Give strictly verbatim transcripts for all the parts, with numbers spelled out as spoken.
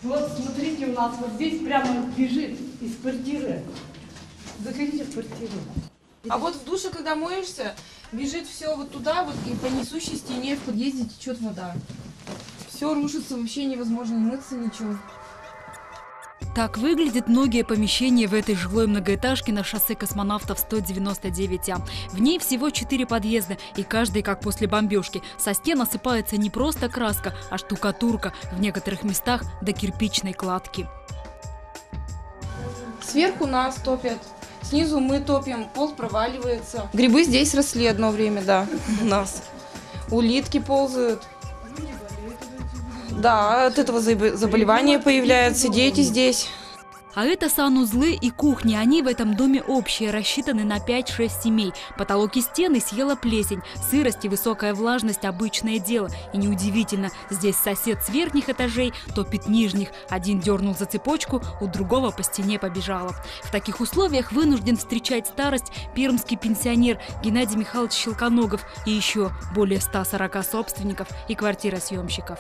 Вот смотрите, у нас вот здесь прямо бежит из квартиры. Заходите в квартиру. А вот в душе, когда моешься, бежит все вот туда, вот и по несущей стене в подъезде течет вода. Все рушится, вообще невозможно не мыться, ничего. Так выглядят многие помещения в этой жилой многоэтажке на шоссе Космонавтов сто девяносто девять А. В ней всего четыре подъезда, и каждый как после бомбежки. Со стен осыпается не просто краска, а штукатурка, в некоторых местах до кирпичной кладки. Сверху нас топят, снизу мы топим, пол проваливается. Грибы здесь росли одно время, да, у нас. Улитки ползают. Да, от этого заболевания появляются, дети здесь. А это санузлы и кухни. Они в этом доме общие, рассчитаны на пять-шесть семей. Потолок и стены съела плесень. Сырость и высокая влажность – обычное дело. И неудивительно, здесь сосед с верхних этажей топит нижних. Один дернул за цепочку, у другого по стене побежало. В таких условиях вынужден встречать старость пермский пенсионер Геннадий Михайлович Щелконогов и еще более ста сорока собственников и квартиросъемщиков.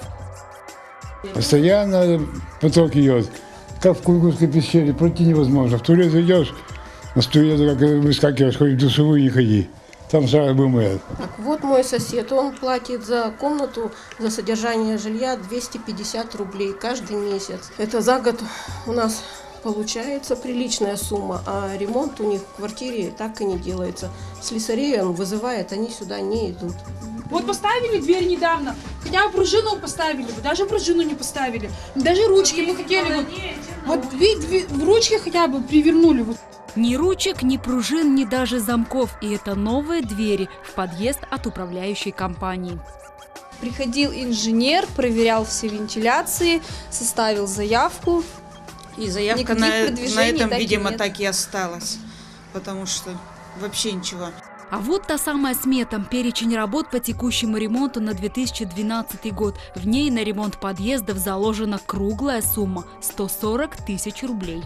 Постоянно поток идет. Как в Куйгурской пещере, пройти невозможно. В туалет идешь, на туалет как выскакиваешь, хоть в душевую не ходи. Там сразу вымоют. Так, вот мой сосед, он платит за комнату, за содержание жилья двести пятьдесят рублей каждый месяц. Это за год у нас получается приличная сумма, а ремонт у них в квартире так и не делается. Слесарей он вызывает, они сюда не идут. Вот поставили дверь недавно, хотя бы пружину поставили, даже пружину не поставили, даже ручки мы хотели, вот, вот видите, ручки хотя бы привернули. Вот. Ни ручек, ни пружин, ни даже замков. И это новые двери в подъезд от управляющей компании. Приходил инженер, проверял все вентиляции, составил заявку. И заявка на, на этом, видимо, так и осталась, потому что вообще ничего. А вот та самая смета, перечень работ по текущему ремонту на две тысячи двенадцатый год. В ней на ремонт подъездов заложена круглая сумма – сто сорок тысяч рублей.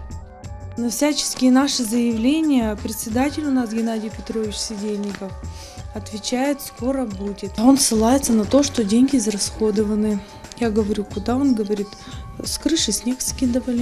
На всяческие наши заявления председатель у нас Геннадий Петрович Сидельников отвечает: скоро будет. Он ссылается на то, что деньги израсходованы. Я говорю, куда? Он говорит, с крыши снег скидывали,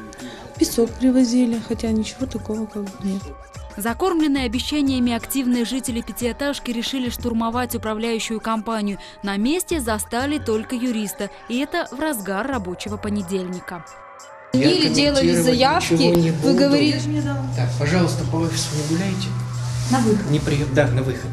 песок привозили, хотя ничего такого как бы нет. Закормленные обещаниями активные жители пятиэтажки решили штурмовать управляющую компанию. На месте застали только юриста, и это в разгар рабочего понедельника. Или делали заявки, вы говорите... Так, пожалуйста, по офису не гуляйте. На выход. Не при... Да, на выход.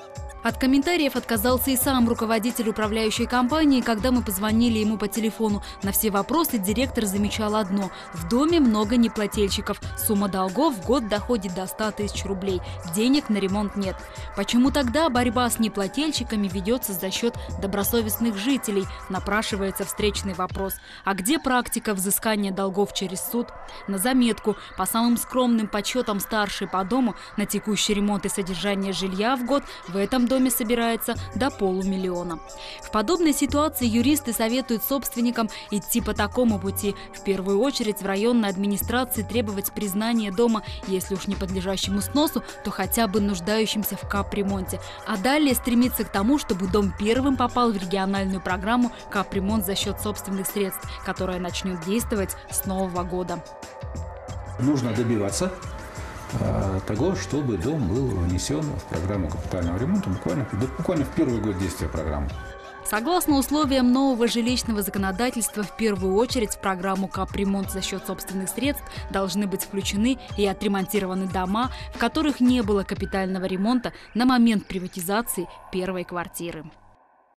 От комментариев отказался и сам руководитель управляющей компании, когда мы позвонили ему по телефону. На все вопросы директор замечал одно – в доме много неплательщиков. Сумма долгов в год доходит до ста тысяч рублей. Денег на ремонт нет. Почему тогда борьба с неплательщиками ведется за счет добросовестных жителей? Напрашивается встречный вопрос. А где практика взыскания долгов через суд? На заметку, по самым скромным подсчетам старшей по дому, на текущий ремонт и содержание жилья в год в этом доме доме собирается до полумиллиона. В подобной ситуации юристы советуют собственникам идти по такому пути. В первую очередь в районной администрации требовать признания дома, если уж не подлежащему сносу, то хотя бы нуждающимся в капремонте. А далее стремиться к тому, чтобы дом первым попал в региональную программу «Капремонт за счет собственных средств», которая начнет действовать с нового года. Нужно добиваться того, чтобы дом был внесен в программу капитального ремонта буквально, буквально в первый год действия программы. Согласно условиям нового жилищного законодательства, в первую очередь в программу «Капремонт за счет собственных средств» должны быть включены и отремонтированы дома, в которых не было капитального ремонта на момент приватизации первой квартиры.